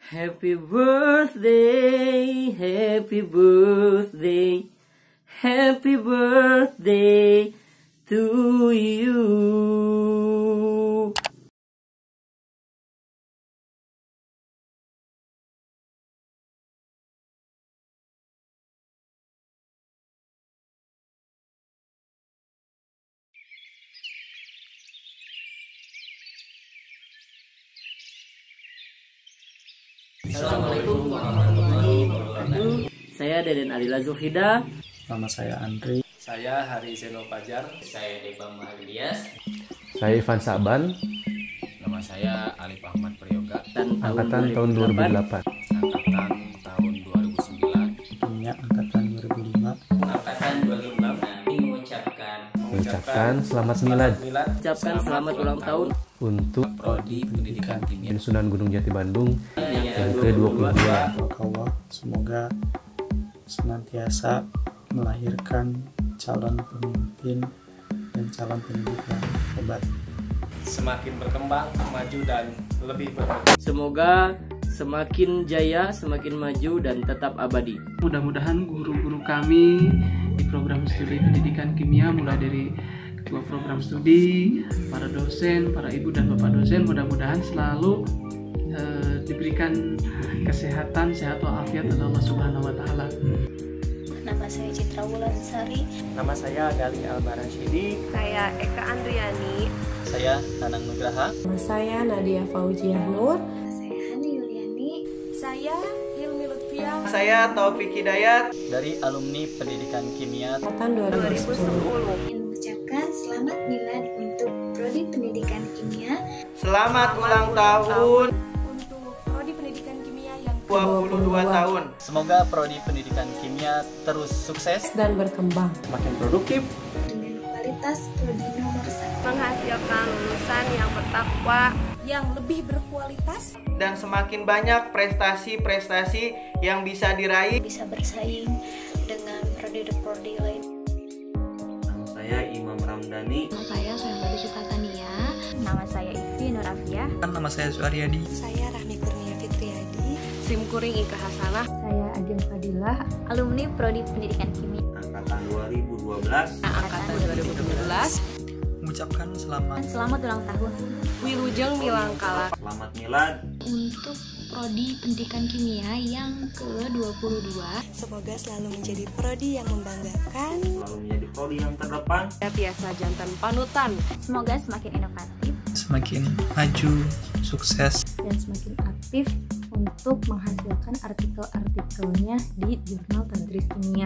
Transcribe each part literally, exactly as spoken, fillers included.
Happy birthday, happy birthday, happy birthday to you. Assalamualaikum warahmatullahi wabarakatuh. Saya Deden Alila Zulhida. Nama saya Andri. Saya Hari Zeno Pajar. Saya Deba Mahdias. Saya Ivan Saban. Nama saya Alif Ahmad Priyoga. Angkatan tahun dua ribu delapan. Angkatan tahun dua ribu sembilan. Timnya angkatan dua ribu lima. Angkatan dua ribu enam. Nanti mengucapkan Mengucapkan selamat milad. Ucapkan selamat ulang tahun Untuk Prodi Pendidikan Kimia Sunan Gunung Jati Bandung yang ke dua puluh dua. Allah, semoga senantiasa melahirkan calon pemimpin dan calon pendidik yang hebat. Semakin berkembang, maju dan lebih bermutu. Semoga semakin jaya, semakin maju dan tetap abadi. Mudah-mudahan guru-guru kami di program studi pendidikan kimia, mulai dari ketua program studi, para dosen, para ibu dan bapak dosen, mudah-mudahan selalu eh, diberikan kesehatan, sehat walafiat oleh Allah Subhanahu wa taala. Nama saya Citra Wulansari. Nama saya Gali Albarashidi. Saya Eka Andriani. saya Tanang Nugraha. Nama saya Nadia Fauziah Nur. Saya Hani Yuliani. Saya Hilmi Lutfia. Saya Taufik Hidayat Dari alumni Pendidikan Kimia Angkatan dua ribu sepuluh. Ingin mengucapkan selamat milad untuk Prodi Pendidikan Kimia. Selamat ulang tahun Untuk Prodi Pendidikan Kimia yang dua puluh dua tahun. Semoga Prodi Pendidikan Kimia terus sukses dan berkembang. Makin produktif Dengan kualitas Prodi nomor satu. Menghasilkan lulusan yang bertakwa, yang lebih berkualitas, dan semakin banyak prestasi-prestasi yang bisa diraih. Bisa bersaing dengan prodi-prodi lain. Nama saya Imam Ramdhani. Nama saya Sayang Sukatania. Nama saya Ivi Nurafia. Nama saya Suaryadi. Saya Rahmi Kurnia Fitriadi. Simkuring Ika Hasanah. Saya Agil Fadilah, alumni Prodi Pendidikan Kimia Angkatan dua ribu dua belas. Angkatan dua ribu dua belas. Mengucapkan selamat Selamat ulang tahun Wilujeng Milangkala. Selamat milad Untuk Prodi Pendidikan Kimia yang ke dua puluh dua. Semoga selalu menjadi prodi yang membanggakan. selalu menjadi prodi yang terdepan. Biasa jantan panutan. Semoga semakin inovatif semakin maju, sukses. dan semakin aktif untuk menghasilkan artikel-artikelnya di jurnal Tadris Kimia.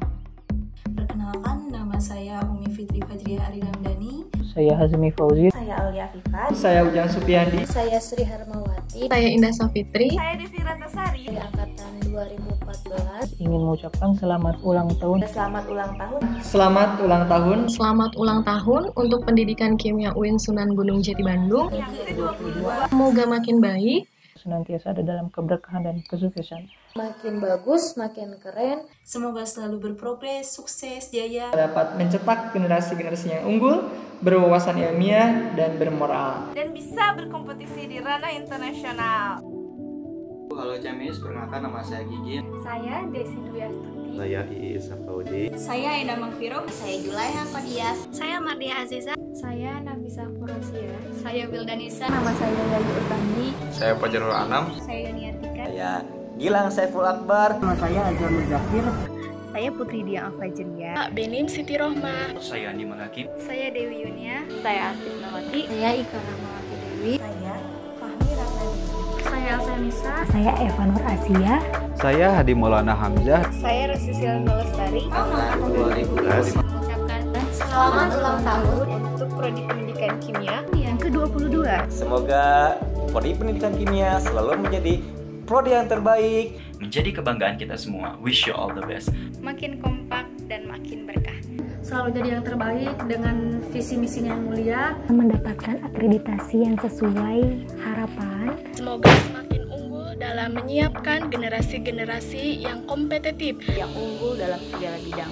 Perkenalkan, nama saya Umi Fitri Fajriah Aridamdani. Saya Hazmi Fauzi. Saya Aulia Afifah. Saya Ujang Supiandi. Saya Sri Harmawati. Saya Indah Safitri. Saya Devi Ratnasari. Dari angkatan dua ribu empat belas. Ingin mengucapkan selamat ulang tahun. Selamat ulang tahun. Selamat ulang tahun. Selamat ulang tahun untuk Pendidikan Kimia U I N Sunan Gunung Jati Bandung. Yang ke dua puluh dua. Semoga makin baik. Senantiasa ada dalam keberkahan dan kesuksesan. Makin bagus, makin keren. Semoga selalu berprogres, sukses, jaya. Dapat mencetak generasi-generasi yang unggul, berwawasan ilmiah, dan bermoral. Dan bisa berkompetisi di ranah internasional. Halo Camis, perkenalkan nama saya Gigi. Saya Desi Dwi Astuti. Saya Iis Safaudi. Saya Enda Mangfiro. Saya Julaiha Kodias. Saya Mardia Aziza. Saya Nabisa Furosia. Saya Wildanisa. Nama saya Yayu Utami. Saya Fajarul Anam. Saya Yuniartika. Saya Gilang Saiful Akbar. Nama saya Azhar Muzakir. Saya Putri Dia Afajria. Benim Siti Rohmah. Saya Andi Malaki. Saya Dewi Yunia. Saya Asif Nawati. Saya Ika Rahmawati Dewi. Saya Fahmi Ramadhani. Saya Elsa Nisa. Saya Eva Nur Asia. Saya Hadi Maulana Hamzah. Saya Rosisial Lestari. Angkatan dua ribu dua belas. Mengucapkan Selamat ulang tahun untuk Prodi Pendidikan Kimia yang ke dua puluh dua. Semoga Prodi Pendidikan Kimia selalu menjadi prodi yang terbaik, Menjadi kebanggaan kita semua. Wish you all the best. Makin kompak dan makin berkah. Selalu jadi yang terbaik dengan visi misinya yang mulia. Mendapatkan akreditasi yang sesuai harapan. Semoga semakin unggul dalam menyiapkan generasi-generasi yang kompetitif, Yang unggul dalam segala bidang.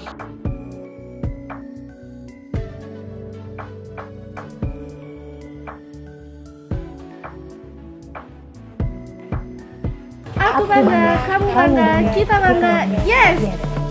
Aku bangga, kamu bangga, kita bangga. Yes!